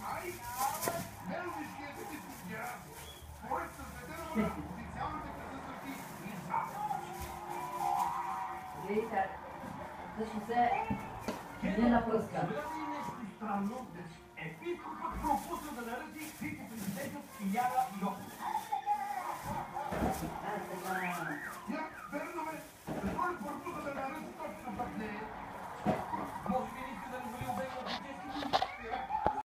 Ai, vero mi schiete di studiare. Forse vedere iniziamo di presenza qui. Видите, всъщност е нейна връзка. Нещо странно. Епитко пък пропусна да нареди вице-президентът Иляна Йоков. А, така. Я, верно бе.